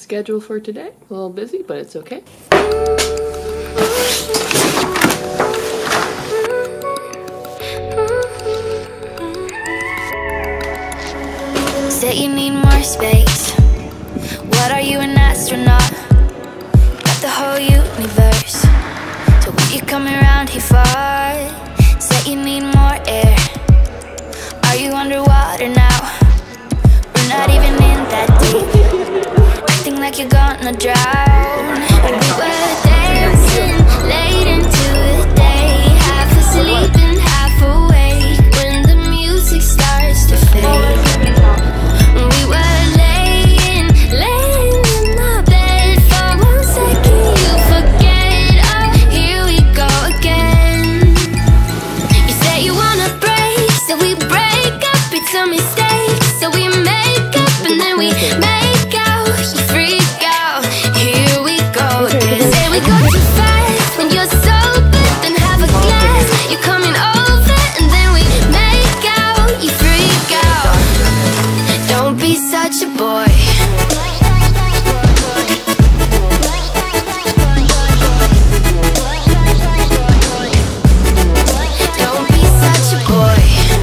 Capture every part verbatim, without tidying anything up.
schedule for today. A little busy, but it's okay. Say you need more space. What are you, an astronaut? Got the whole universe. So what you coming around here for? Say you need more air. Are you underwater now? We're not even in that deep. Acting like you're gonna drown. And we were dancing late into the day, half asleep and half awake, when the music starts to fade. We were laying, laying in my bed. For one second you forget. Oh, here we go again. You say you wanna break, so we break up. It's a mistake, so we make up and then we make out. You freak out, here we go again. Say we go too fast when you're sober, then have a glass. You're coming over and then we make out. You freak out, don't be such a boy. Don't be such a boy.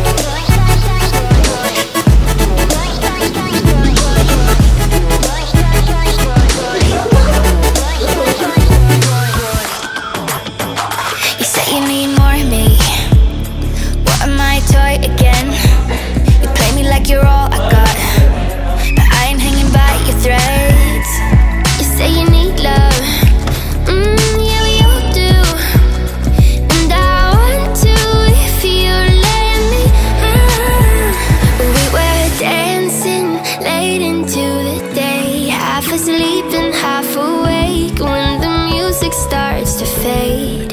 You say you need more of me. What am I, a toy again? You play me like you're all I got, but I ain't hanging by your threads. You say you need love, mm, yeah, we all do. And I want to if you let me. Ah. We were dancing late into the day, half asleep and half awake, when the music starts to fade.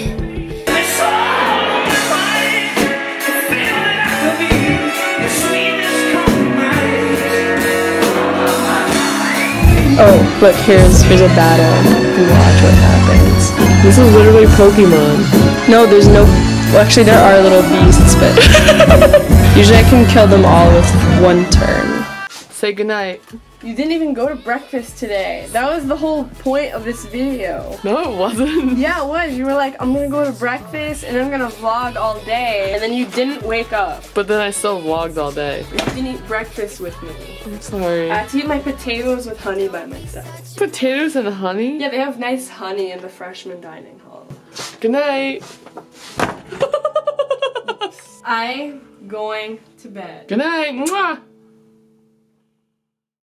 Oh, look, here's here's a battle. Watch what happens. This is literally Pokemon. No, there's no... Well, actually, there are little beasts, but... Usually I can kill them all with one turn. Say goodnight. You didn't even go to breakfast today. That was the whole point of this video. No, it wasn't. Yeah, it was. You were like, I'm gonna go to breakfast and I'm gonna vlog all day. And then you didn't wake up. But then I still vlogged all day. You didn't eat breakfast with me. I'm sorry. I had to eat my potatoes with honey by myself. Potatoes and honey? Yeah, they have nice honey in the freshman dining hall. Good night. I'm going to bed. Good night. Mwah.